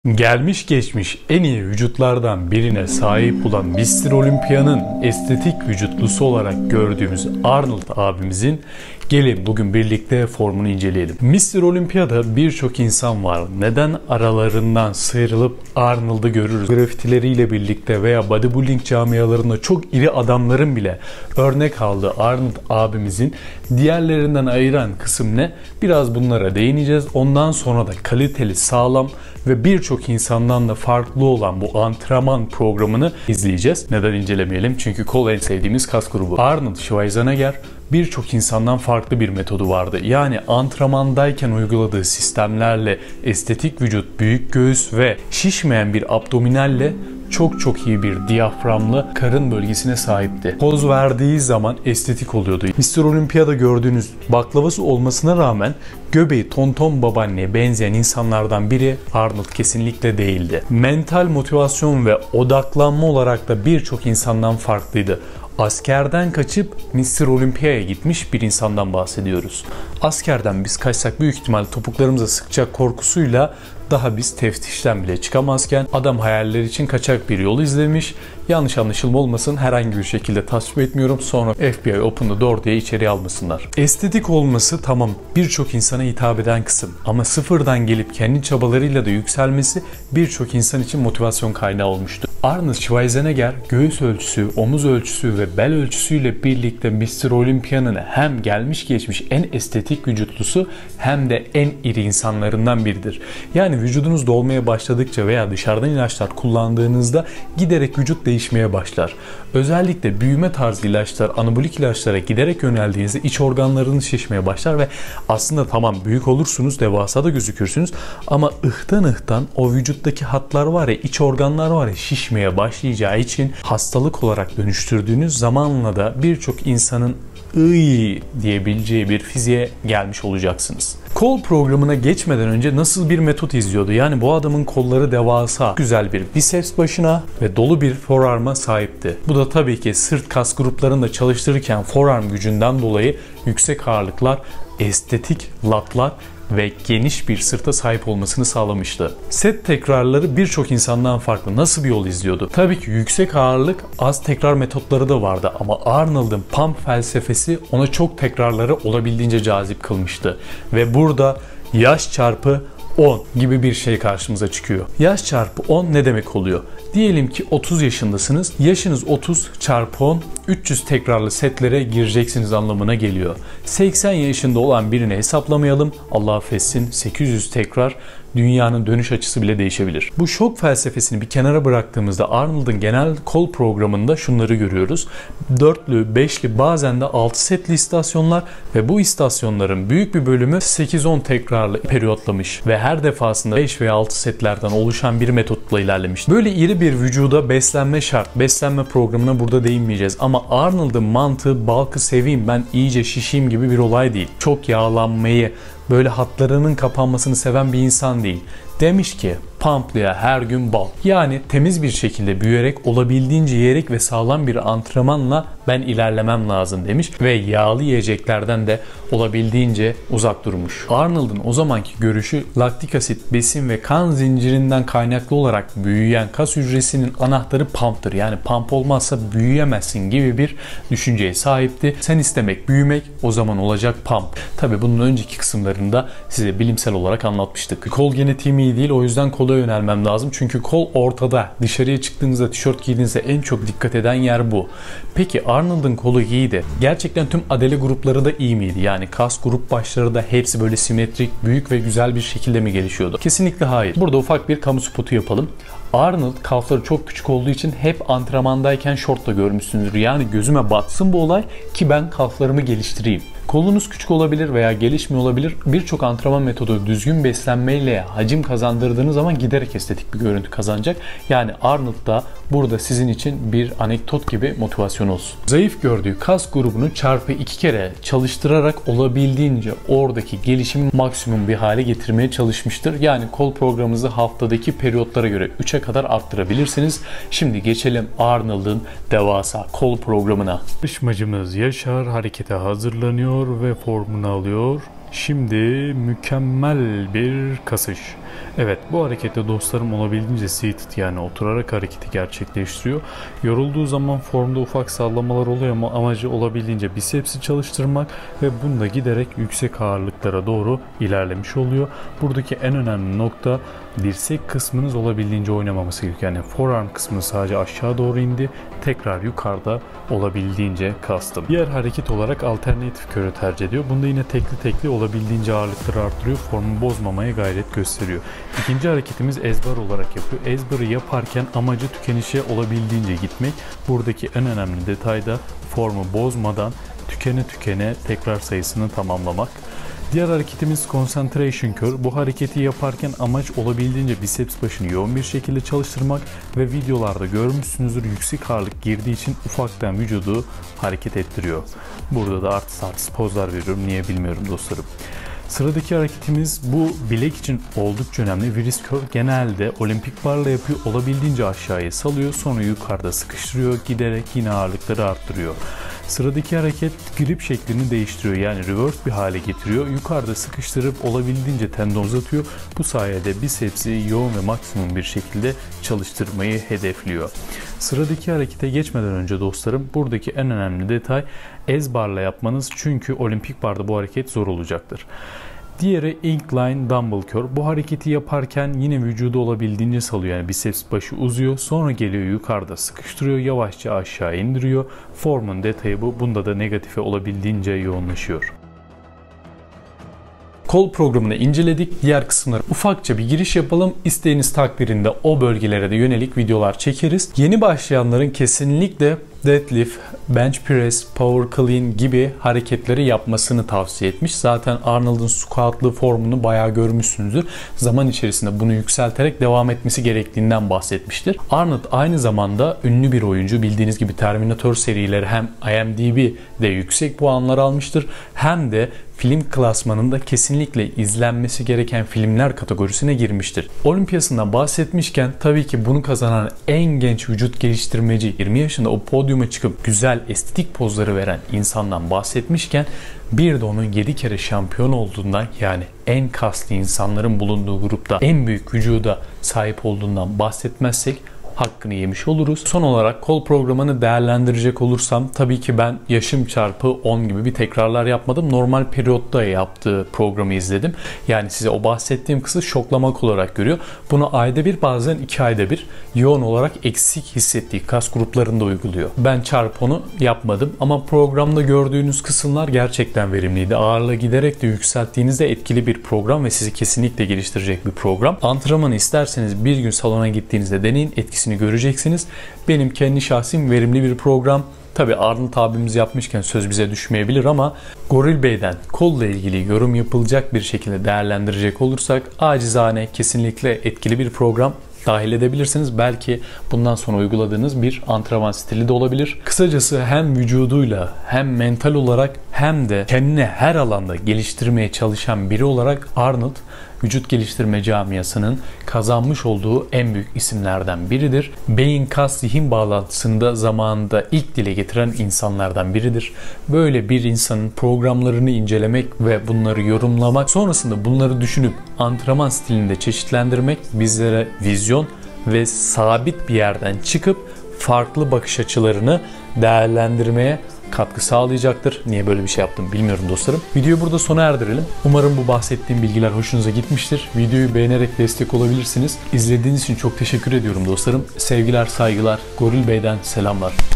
Gelmiş geçmiş en iyi vücutlardan birine sahip olan Mr. Olympia'nın estetik vücutlusu olarak gördüğümüz Arnold abimizin gelin bugün birlikte formunu inceleyelim. Mr. Olympia'da birçok insan var. Neden aralarından sıyrılıp Arnold'u görürüz? Grafitileriyle birlikte veya bodybuilding camialarında çok iri adamların bile örnek aldığı Arnold abimizin diğerlerinden ayıran kısım ne? Biraz bunlara değineceğiz. Ondan sonra da kaliteli, sağlam ve birçok insandan da farklı olan bu antrenman programını izleyeceğiz. Neden incelemeyelim? Çünkü kol en sevdiğimiz kas grubu. Arnold Schwarzenegger birçok insandan farklı bir metodu vardı. Yani antrenmandayken uyguladığı sistemlerle estetik vücut, büyük göğüs ve şişmeyen bir abdominalle çok iyi bir diyaframlı karın bölgesine sahipti. Poz verdiği zaman estetik oluyordu. Mr. Olympia'da gördüğünüz baklavası olmasına rağmen göbeği tonton babaanneye benzeyen insanlardan biri Arnold kesinlikle değildi. Mental motivasyon ve odaklanma olarak da birçok insandan farklıydı. Askerden kaçıp Mr. Olympia'ya gitmiş bir insandan bahsediyoruz. Askerden biz kaçsak büyük ihtimal topuklarımıza sıkacak korkusuyla daha biz teftişten bile çıkamazken adam hayaller için kaçak bir yol izlemiş. Yanlış anlaşılma olmasın, herhangi bir şekilde tasvip etmiyorum. Sonra FBI open the door diye içeriye almasınlar. Estetik olması tamam, birçok insana hitap eden kısım. Ama sıfırdan gelip kendi çabalarıyla da yükselmesi birçok insan için motivasyon kaynağı olmuştu. Arnold Schwarzenegger göğüs ölçüsü, omuz ölçüsü ve bel ölçüsüyle birlikte Mr. Olympia'nın hem gelmiş geçmiş en estetik vücutlusu hem de en iri insanlarından biridir. Yani vücudunuz dolmaya başladıkça veya dışarıdan ilaçlar kullandığınızda giderek vücut değişmeye başlar. Özellikle büyüme tarzı ilaçlar, anabolik ilaçlara giderek yöneldiğinizde iç organlarınız şişmeye başlar ve aslında tamam büyük olursunuz, devasa da gözükürsünüz ama ıhtan o vücuttaki hatlar var ya, iç organlar var ya, şişmeye başlayacağı için hastalık olarak dönüştürdüğünüz zamanla da birçok insanın diyebileceği bir fiziğe gelmiş olacaksınız. Kol programına geçmeden önce nasıl bir metot izliyordu? Yani bu adamın kolları devasa, güzel bir biceps başına ve dolu bir forearm'a sahipti. Bu da tabii ki sırt kas gruplarında çalıştırırken forearm gücünden dolayı yüksek ağırlıklar, estetik latlar ve geniş bir sırta sahip olmasını sağlamıştı. Set tekrarları birçok insandan farklı. Nasıl bir yol izliyordu? Tabii ki yüksek ağırlık, az tekrar metotları da vardı ama Arnold'un pump felsefesi ona çok tekrarları olabildiğince cazip kılmıştı. Ve burada yaş çarpı 10 gibi bir şey karşımıza çıkıyor. Yaş çarpı 10 ne demek oluyor? Diyelim ki 30 yaşındasınız. Yaşınız 30 çarpı 10, 300 tekrarlı setlere gireceksiniz anlamına geliyor. 80 yaşında olan birini hesaplamayalım. Allah affetsin, 800 tekrar, dünyanın dönüş açısı bile değişebilir. Bu şok felsefesini bir kenara bıraktığımızda Arnold'un genel kol programında şunları görüyoruz. 4'lü, 5'li, bazen de 6 setli istasyonlar ve bu istasyonların büyük bir bölümü 8-10 tekrarlı periyotlamış ve her defasında 5 veya 6 setlerden oluşan bir metotla ilerlemiş. Böyle iri bir vücuda beslenme şart. Beslenme programına burada değinmeyeceğiz ama Arnold'un mantığı bulk'ı seveyim, ben iyice şişeyim gibi bir olay değil. Çok yağlanmayı, böyle hatlarının kapanmasını seven bir insan değil. Demiş ki pumplıya her gün bal. Yani temiz bir şekilde büyüyerek, olabildiğince yiyerek ve sağlam bir antrenmanla ben ilerlemem lazım demiş ve yağlı yiyeceklerden de olabildiğince uzak durmuş. Arnold'un o zamanki görüşü laktik asit, besin ve kan zincirinden kaynaklı olarak büyüyen kas hücresinin anahtarı pump'tır. Yani pump olmazsa büyüyemezsin gibi bir düşünceye sahipti. Sen istemek, büyümek, o zaman olacak pump. Tabi bunun önceki kısımlarında size bilimsel olarak anlatmıştık. Kol genetiğim iyi değil, o yüzden kola yönelmem lazım. Çünkü kol ortada. Dışarıya çıktığınızda, tişört giydiğinizde en çok dikkat eden yer bu. Peki Arnold'un kolu iyiydi. Gerçekten tüm adele grupları da iyi miydi? Yani kas grup başları da hepsi böyle simetrik, büyük ve güzel bir şekilde mi gelişiyordu? Kesinlikle hayır. Burada ufak bir kamu spotu yapalım. Arnold kalfları çok küçük olduğu için hep antrenmandayken şortla görmüşsünüzdür. Yani gözüme batsın bu olay ki ben kalflarımı geliştireyim. Kolunuz küçük olabilir veya gelişmiyor olabilir. Birçok antrenman metodu düzgün beslenmeyle hacim kazandırdığınız zaman giderek estetik bir görüntü kazanacak. Yani Arnold da burada sizin için bir anekdot gibi motivasyon olsun. Zayıf gördüğü kas grubunu çarpı 2 kere çalıştırarak olabildiğince oradaki gelişimi maksimum bir hale getirmeye çalışmıştır. Yani kol programınızı haftadaki periyotlara göre 3'e kadar arttırabilirsiniz. Şimdi geçelim Arnold'un devasa kol programına. Yarışmacımız Yaşar harekete hazırlanıyor ve formunu alıyor. Şimdi mükemmel bir kasış. Evet, bu harekette dostlarım olabildiğince seated, yani oturarak hareketi gerçekleştiriyor. Yorulduğu zaman formda ufak sallamalar oluyor ama amacı olabildiğince bisepsi çalıştırmak ve bunda giderek yüksek ağırlıklara doğru ilerlemiş oluyor. Buradaki en önemli nokta dirsek kısmınız olabildiğince oynamaması gerekiyor. Yani forearm kısmı sadece aşağı doğru indi. Tekrar yukarıda olabildiğince kastım. Diğer hareket olarak alternatif curl tercih ediyor. Bunda yine tekli olabildiğince ağırlıkları arttırıyor. Formu bozmamaya gayret gösteriyor. İkinci hareketimiz ezbar olarak yapıyor. Ezbarı yaparken amacı tükenişe olabildiğince gitmek. Buradaki en önemli detay da formu bozmadan tükene tekrar sayısını tamamlamak. Diğer hareketimiz concentration curl. Bu hareketi yaparken amaç olabildiğince biceps başını yoğun bir şekilde çalıştırmak ve videolarda görmüşsünüzdür, yüksek ağırlık girdiği için ufaktan vücudu hareket ettiriyor. Burada da artist pozlar veriyorum. Niye bilmiyorum dostlarım. Sıradaki hareketimiz bu bilek için oldukça önemli. Wrist curl genelde olimpik barla yapıyor. Olabildiğince aşağıya salıyor. Sonra yukarıda sıkıştırıyor. Giderek yine ağırlıkları arttırıyor. Sıradaki hareket grip şeklini değiştiriyor. Yani reverse bir hale getiriyor. Yukarıda sıkıştırıp olabildiğince tendon uzatıyor. Bu sayede bisepsi yoğun ve maksimum bir şekilde çalıştırmayı hedefliyor. Sıradaki harekete geçmeden önce dostlarım, buradaki en önemli detay ezbarla yapmanız. Çünkü olimpik barda bu hareket zor olacaktır. Diğeri incline dumbbell curl. Bu hareketi yaparken yine vücudu olabildiğince salıyor. Yani biceps başı uzuyor. Sonra geliyor yukarıda sıkıştırıyor. Yavaşça aşağı indiriyor. Formun detayı bu. Bunda da negatife olabildiğince yoğunlaşıyor. Kol programını inceledik. Diğer kısımlara ufakça bir giriş yapalım. İsteğiniz takdirinde o bölgelere de yönelik videolar çekeriz. Yeni başlayanların kesinlikle deadlift, bench press, power clean gibi hareketleri yapmasını tavsiye etmiş. Zaten Arnold'un squatlı formunu bayağı görmüşsünüzdür. Zaman içerisinde bunu yükselterek devam etmesi gerektiğinden bahsetmiştir. Arnold aynı zamanda ünlü bir oyuncu. Bildiğiniz gibi Terminator serileri hem IMDb'de yüksek puanlar almıştır hem de film klasmanında kesinlikle izlenmesi gereken filmler kategorisine girmiştir. Olimpiyasından bahsetmişken tabii ki bunu kazanan en genç vücut geliştirmeci, 20 yaşında o podyuma çıkıp güzel estetik pozları veren insandan bahsetmişken bir de onun 7 kere şampiyon olduğundan, yani en kaslı insanların bulunduğu grupta en büyük vücuda sahip olduğundan bahsetmezsek hakkını yemiş oluruz. Son olarak kol programını değerlendirecek olursam tabii ki ben yaşım çarpı 10 gibi bir tekrarlar yapmadım. Normal periyotta yaptığı programı izledim. Yani size o bahsettiğim kısmı şoklamak olarak görüyor. Bunu ayda bir, bazen 2 ayda bir yoğun olarak eksik hissettiği kas gruplarında uyguluyor. Ben çarpı 10'u yapmadım ama programda gördüğünüz kısımlar gerçekten verimliydi. Ağırlığı giderek de yükselttiğinizde etkili bir program ve sizi kesinlikle geliştirecek bir program. Antrenmanı isterseniz bir gün salona gittiğinizde deneyin, etkisini göreceksiniz. Benim kendi şahsim verimli bir program. Tabi Arnold abimiz yapmışken söz bize düşmeyebilir ama Goril Bey'den kolla ilgili yorum yapılacak bir şekilde değerlendirecek olursak acizane kesinlikle etkili bir program dahil edebilirsiniz. Belki bundan sonra uyguladığınız bir antrenman stili de olabilir. Kısacası hem vücuduyla hem mental olarak hem de kendini her alanda geliştirmeye çalışan biri olarak Arnold vücut geliştirme camiasının kazanmış olduğu en büyük isimlerden biridir. Beyin kas zihin bağlantısını da zamanında ilk dile getiren insanlardan biridir. Böyle bir insanın programlarını incelemek ve bunları yorumlamak, sonrasında bunları düşünüp antrenman stilinde çeşitlendirmek bizlere vizyon ve sabit bir yerden çıkıp farklı bakış açılarını değerlendirmeye katkı sağlayacaktır. Niye böyle bir şey yaptım bilmiyorum dostlarım. Videoyu burada sona erdirelim. Umarım bu bahsettiğim bilgiler hoşunuza gitmiştir. Videoyu beğenerek destek olabilirsiniz. İzlediğiniz için çok teşekkür ediyorum dostlarım. Sevgiler, saygılar. Goril Bey'den selamlar.